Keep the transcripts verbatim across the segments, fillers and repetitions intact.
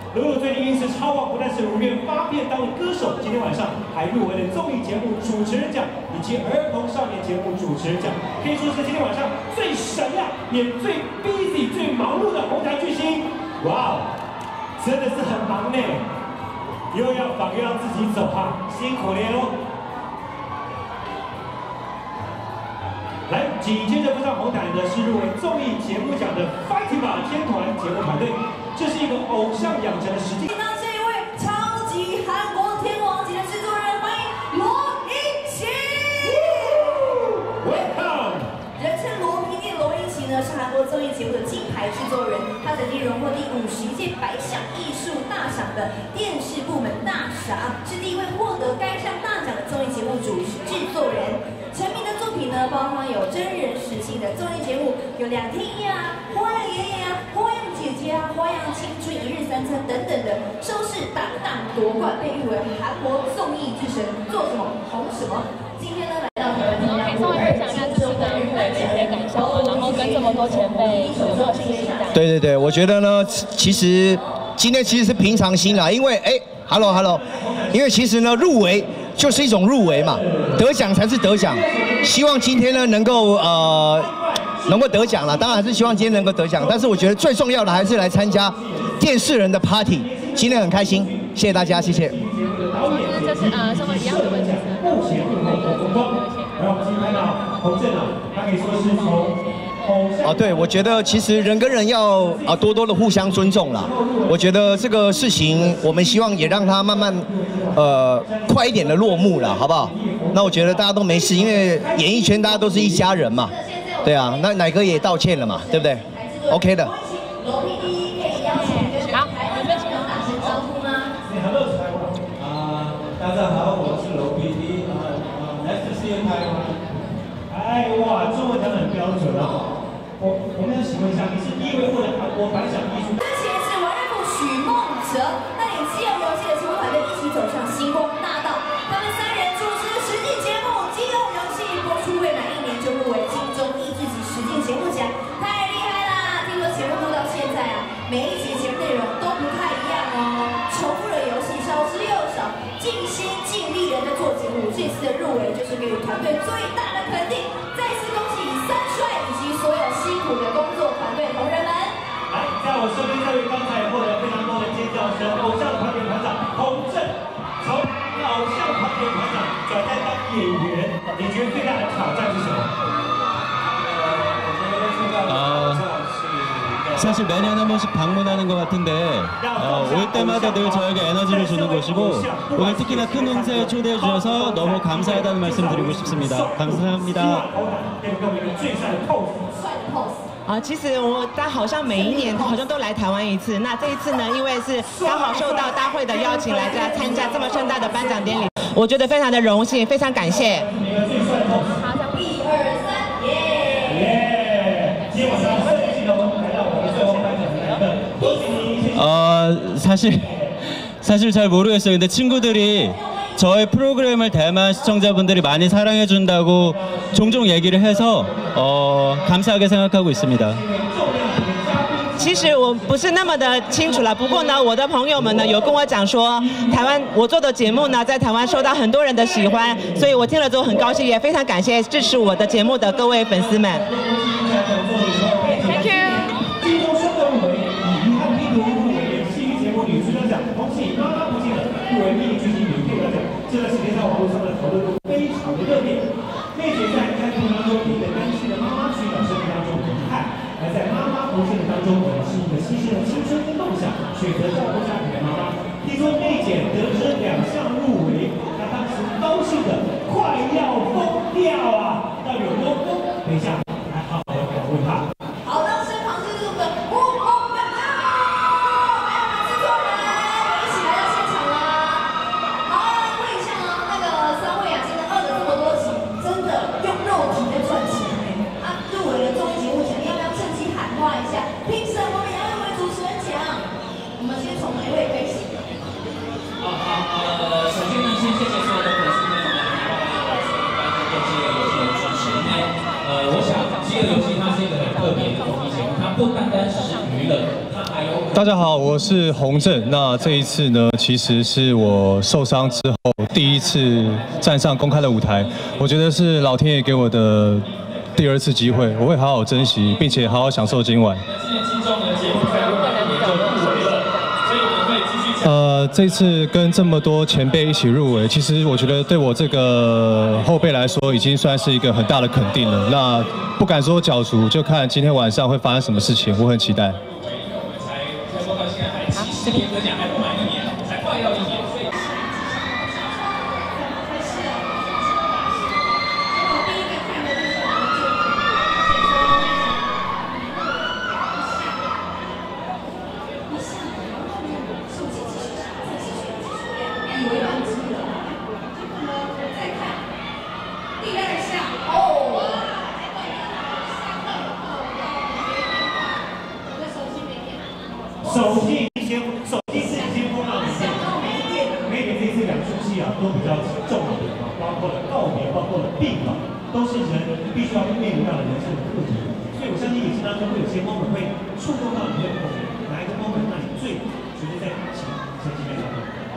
露露最近因此超旺，不但是如愿发片当了歌手，今天晚上还入围了综艺节目主持人奖以及儿童少年节目主持人奖，可以说是今天晚上最神呀，也最 busy、最忙碌的红毯巨星。哇哦，真的是很忙呢，又要访又要自己走哈，辛苦了哟。来，紧接着步上红毯的是入围综艺节目奖的 Fighting 吧天团节目团队。 这是一个偶像养成的实际。 那这一位超级韩国天王级的制作人，欢迎罗英奇。 Welcome。 人称罗 P D 的罗英奇呢，是韩国综艺节目的金牌制作人，他曾经荣获第五十届百想艺术大赏的电视部门大赏，是第一位获得该项大奖的综艺节目主持制作人。成名的作品呢，包括有真人实境的综艺节目，有两天一夜啊、花样爷爷啊、花样姐姐啊、花样青春一日三餐等等的，收视档档夺冠，被誉为韩国综艺之神，做什么红什么。今天呢，来到台湾，可以稍微分享一下这次的入围的一些感想吗？然后跟这么多前辈有没有信心？ 对对对，我觉得呢，其实今天其实是平常心啦，因为哎 ，hello hello， 因为其实呢，入围就是一种入围嘛，得奖才是得奖。希望今天呢能够呃。 能够得奖了，当然还是希望今天能够得奖。但是我觉得最重要的还是来参加电视人的 party， 今天很开心，谢谢大家，谢谢。 这是呃，什么一样的问题？ 目前然后今天看到洪正啊，他可以说是从哦，对，我觉得其实人跟人要啊多多的互相尊重啦。我觉得这个事情，我们希望也让它慢慢呃快一点的落幕了，好不好？那我觉得大家都没事，因为演艺圈大家都是一家人嘛。 对啊，那乃哥也道歉了嘛，对不对 ？OK 的。 罗 P D 可以邀请跟台湾的朋友打声招呼吗？ 啊，大家好，我是罗 P D， 啊 ，Nice to see you Taiwan。 哎哇，中文讲得很标准啊！我我们要请问一下，你是第一位获得韩国百想艺术？ 之前是文人部许梦哲带领自由游戏的节目团队一起走上星光大道，他们三人主持实境节目《饥饿游戏》播出未满一年就入围金钟益智级实境节目奖，太厉害啦！听说节目录到现在啊，每一集节目内容都不太一样哦，重复的游戏少之又少，尽心尽力的在做节目。这次的入围就是给予团队最大的肯定，再次恭喜三帅以及所有辛苦的工作团队同仁们。 来，在我身边这位刚才也获得非常多的尖叫声，偶像团体团长洪正，从偶像团体团长转战当演员，你觉得最大的挑战是什么？ 아, 사실 매년 한 번씩 방문하는 것 같은데 어, 올 때마다 늘 저에게 에너지를 주는 곳이고 오늘 특히나 큰 행사에 초대해 주셔서 너무 감사하다는 말씀 드리고 싶습니다. 감사합니다. 啊，其实我他好像每一年好像都来台湾一次。那这一次呢，因为是刚好受到大会的邀请来家参加这么盛大的颁奖典礼，我觉得非常的荣幸，非常感谢。 好，一二三，耶！ 今天晚上摄影镜头来到我们最后颁奖的来宾，恭喜你！ 어, 사실 사실 잘 모르겠어요. 근데 친구들이 저의 프로그램을 대만 시청자분들이 많이 사랑해 준다고 종종 얘기를 해서 어, 감사하게 생각하고 있습니다. 其实我不是那么的清楚了，不过呢，我的朋友们呢有跟我讲说，台湾我做的节目呢在台湾受到很多人的喜欢，所以我听了之后很高兴，也非常感谢支持我的节目的各位粉丝们。Thank you。 这段时间在网络上的讨论都非常的热烈。妹姐在开屏当中，凭着单亲的妈妈寻找生命当中的遗憾，而在妈妈不幸的当中，我们是一个牺牲了青春跟梦想，选择照顾家庭的妈妈。听说妹姐得知两项入围，她当时高兴的快要疯掉啊！到底有多疯？等一下来好好的访问她。 好，那身旁就是我们的吴梦圆啊，还有我们制作人一起来到现场啦。好，来问一下啊，那个三位啊，真的饿了这么多集，真的用肉体在赚钱哎。啊，入围了综艺节目奖，要不要趁机喊话一下？凭什么也要入围主持人奖？我们先从哪一位开始？ 好好，呃，首先呢，先谢谢所有的粉丝朋友们，然后还有这个颁这个饥饿游戏的支持，因为呃，我想饥饿游戏它是一个很特别的综艺节目，它不单单只是娱乐，它还有。 大家好，我是洪正。那这一次呢，其实是我受伤之后第一次站上公开的舞台，我觉得是老天爷给我的第二次机会，我会好好珍惜，并且好好享受今晚。呃，这次跟这么多前辈一起入围，其实我觉得对我这个后辈来说，已经算是一个很大的肯定了。那不敢说角逐，就看今天晚上会发生什么事情，我很期待。 好，这边得奖还不满一年，才快要一年。 手机先，手机是已经播到里面。梅姐这次两出戏啊，都比较重点啊，包括了告别，包括了病啊，都是人必须要面临到的人生的课题。所以我相信影视当中会有些 moment 会触动到你的口，哪一个 moment 让你最觉得在前前几面上面？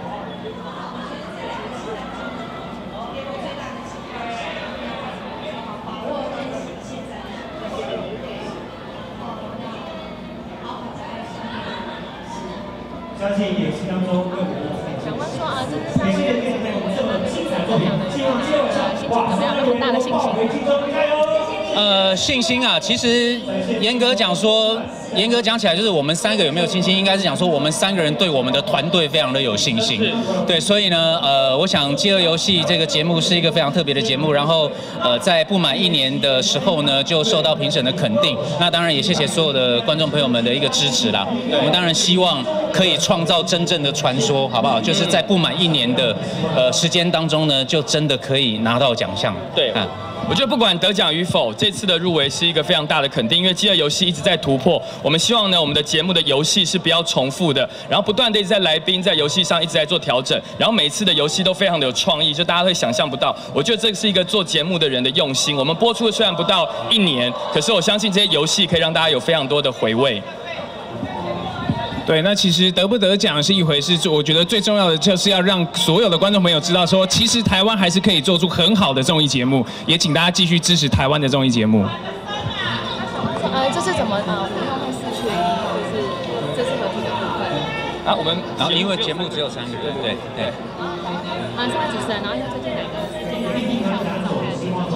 相信演戏当中会有想问说啊，这是上位的这么精彩作品，希望今晚上哇， 有没有很大的信心？ 加油！ 呃，信心啊，其实严格讲说，严格讲起来，就是我们三个有没有信心，应该是讲说我们三个人对我们的团队非常的有信心。对，所以呢，呃，我想《饥饿游戏》这个节目是一个非常特别的节目，然后呃，在不满一年的时候呢，就受到评审的肯定。那当然也谢谢所有的观众朋友们的一个支持啦。我们当然希望可以创造真正的传说，好不好？就是在不满一年的呃时间当中呢，就真的可以拿到奖项。 对啊。我觉得不管得奖与否，这次的入围是一个非常大的肯定，因为饥饿游戏一直在突破。我们希望呢，我们的节目的游戏是不要重复的，然后不断的在来宾在游戏上一直在做调整，然后每次的游戏都非常的有创意，就大家会想象不到。我觉得这是一个做节目的人的用心。我们播出的虽然不到一年，可是我相信这些游戏可以让大家有非常多的回味。 对，那其实得不得奖是一回事，我觉得最重要的就是要让所有的观众朋友知道说，其实台湾还是可以做出很好的综艺节目，也请大家继续支持台湾的综艺节目。 呃，这是怎么呃互动会失去，就是这次合体的部分？ 啊，我们然后因为节目只有三个人，对对。 啊，三位主持人，然后因为最近两个时间有点像这种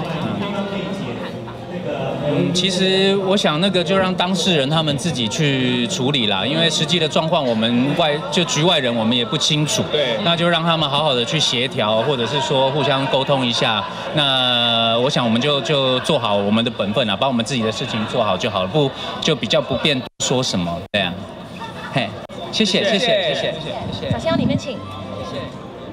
嗯，其实我想那个就让当事人他们自己去处理啦，因为实际的状况我们外就局外人我们也不清楚。对，那就让他们好好的去协调，或者是说互相沟通一下。那我想我们就就做好我们的本分啊，把我们自己的事情做好就好了，不就比较不便说什么，对啊。嘿，谢谢谢谢谢谢谢谢。 小仙往里面请。 谢谢。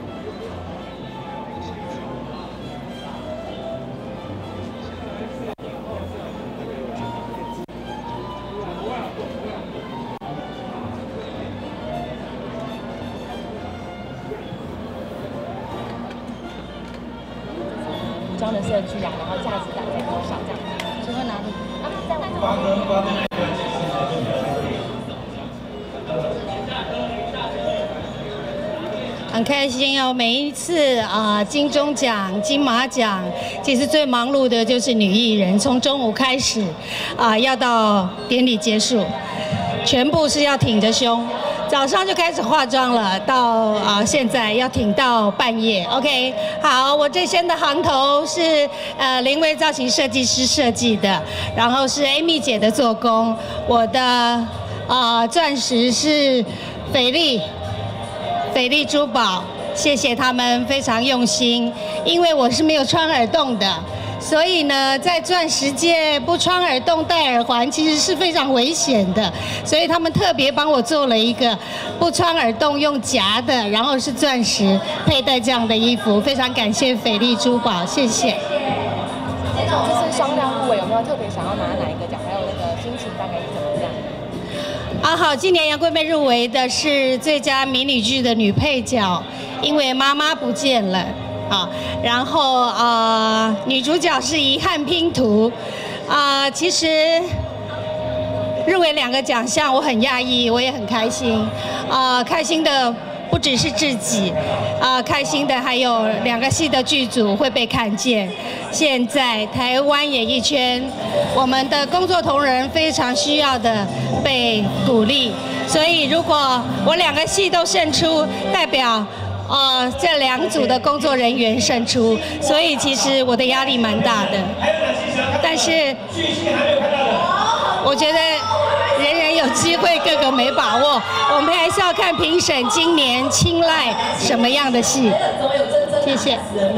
装的设计啊，然后价值感在多少这样子？请问哪里？啊，在外瓜哥，瓜哥那一段其实就比较很开心哦！每一次啊、呃，金钟奖、金马奖，其实最忙碌的就是女艺人，从中午开始啊、呃，要到典礼结束，全部是要挺着胸。早上就开始化妆了，到啊、呃、现在要挺到半夜。OK， 好，我这身的行头是呃林威造型设计师设计的，然后是 Amy 姐的做工，我的啊钻石是斐丽斐丽珠宝，谢谢他们非常用心，因为我是没有穿耳洞的。所以呢，在钻石界不穿耳洞戴耳环其实是非常危险的，所以他们特别帮我做了一个不穿耳洞用夹的，然后是钻石佩戴这样的衣服，非常感谢斐丽珠宝，谢谢。 这种这次双料入围有没有特别想要拿哪一个奖？还有那个心情大概是怎么样？ 啊好，今年杨贵妹入围的是最佳迷你剧的女配角，因为妈妈不见了。啊，然后啊、呃，女主角是遗憾拼图，啊、呃，其实入围两个奖项，我很讶异，我也很开心。啊、呃，开心的不只是自己，啊、呃，开心的还有两个戏的剧组会被看见。现在台湾演艺圈，我们的工作同仁非常需要的被鼓励。所以，如果我两个戏都胜出，代表。呃，这两组的工作人员胜出，所以其实我的压力蛮大的。但是，我觉得人人有机会，个个没把握。我们还是要看评审今年青睐什么样的戏。谢谢。